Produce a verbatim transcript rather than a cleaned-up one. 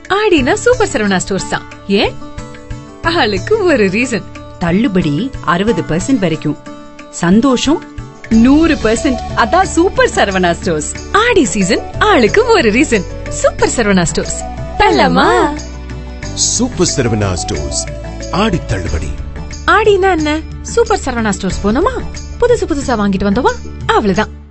ஆடினா super Saravana stores தான். ஏன்? ஆளுக்கு ஒரு ரீசன். தள்ளுபடி அறுபது பர்சன்ட் வரைக்கும், சந்தோஷம் நூறு பர்சன்ட். அதான் super Saravana stores. Aadi season ஆளுக்கு ஒரு ரீசன். Super Saravana stores. தள்ளமா சூப்பர் சரவணா ஸ்டோர்ஸ் ஆடி தள்ளுபடி. ஆடினா என்ன? சூப்பர் சரவணா ஸ்டோர்ஸ் போனோமா, புதுசு புதுசா வாங்கிட்டு வந்தோமா, அவ்வளவுதான்.